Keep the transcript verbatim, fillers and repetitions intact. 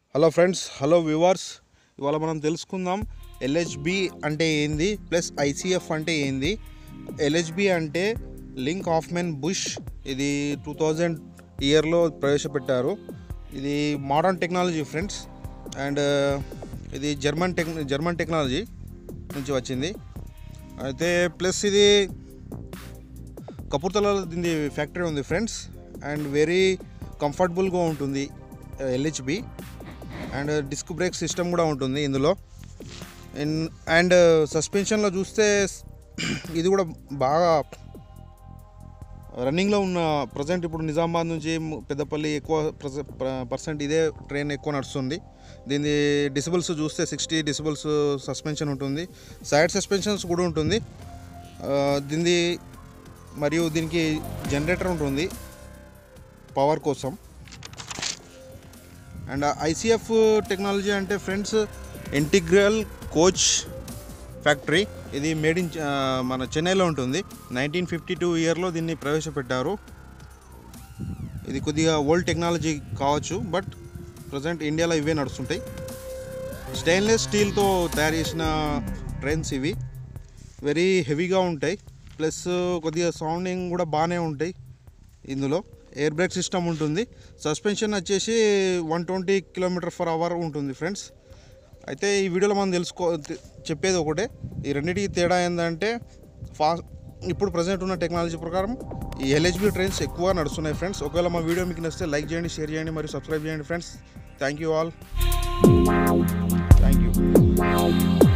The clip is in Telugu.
Hello friends, hello viewers. ఇవాళ మనం తెలుసుకుందాం ఎల్హెచ్బి అంటే ఏంది ప్లస్ ఐసిఎఫ్ అంటే ఏంది. ఎల్హెచ్బి అంటే లింక్ హాఫ్మెన్ బుష్. ఇది టూ థౌజండ్ ఇయర్లో ప్రవేశపెట్టారు. ఇది మోడర్న్ టెక్నాలజీ ఫ్రెండ్స్. అండ్ ఇది జర్మన్ టెక్ జర్మన్ టెక్నాలజీ నుంచి వచ్చింది. అయితే ప్లస్ ఇది కపూర్తలలో దీని ఫ్యాక్టరీ ఉంది ఫ్రెండ్స్. అండ్ వెరీ కంఫర్టబుల్గా ఉంటుంది LHB. And disc brake system కూడా ఉంటుంది ఇందులో. అండ్ సస్పెన్షన్లో చూస్తే ఇది కూడా బాగా రన్నింగ్లో ఉన్న ప్రజెంట్ ఇప్పుడు నిజామాబాద్ నుంచి పెద్దపల్లి ఎక్కువ పర్సెంట్ ఇదే ట్రైన్ ఎక్కువ నడుస్తుంది. దీని డిసిబుల్స్ చూస్తే సిక్స్టీ డిసిబుల్స్ సస్పెన్షన్ ఉంటుంది. సైడ్ సస్పెన్షన్స్ కూడా ఉంటుంది దీనిది. మరియు దీనికి జనరేటర్ ఉంటుంది పవర్ కోసం. అండ్ ఐసిఎఫ్ టెక్నాలజీ అంటే ఫ్రెండ్స్ ఇంటిగ్రల్ కోచ్ ఫ్యాక్టరీ. ఇది మేడ్ ఇన్ మన చెన్నైలో ఉంటుంది. నైన్టీన్ ఫిఫ్టీ టూ ఇయర్లో దీన్ని ప్రవేశపెట్టారు. ఇది కొద్దిగా ఓల్డ్ టెక్నాలజీ కావచ్చు, బట్ ప్రజెంట్ ఇండియాలో ఇవే నడుస్తుంటాయి. స్టెయిన్లెస్ స్టీల్తో తయారు చేసిన ట్రైన్స్ ఇవి. వెరీ హెవీగా ఉంటాయి, ప్లస్ కొద్దిగా సౌండింగ్ కూడా బాగానే ఉంటాయి. ఇందులో ఎయిర్ బ్రేక్ సిస్టమ్ ఉంటుంది. సస్పెన్షన్ వచ్చేసి one twenty kilometer per hour ఉంటుంది ఫ్రెండ్స్. అయితే ఈ వీడియోలో మనం తెలుసుకో చెప్పేది ఒకటే, ఈ రెండింటికి తేడా ఏంటంటే ఫాస్ట్ ఇప్పుడు ప్రజెంట్ ఉన్న టెక్నాలజీ ప్రకారం ఈ ఎల్హెచ్బి ట్రైన్స్ ఎక్కువ నడుస్తున్నాయి ఫ్రెండ్స్. ఒకవేళ మా వీడియో మీకు నచ్చితే లైక్ చేయండి, షేర్ చేయండి మరియు సబ్స్క్రైబ్ చేయండి friends. Thank you all. Thank you.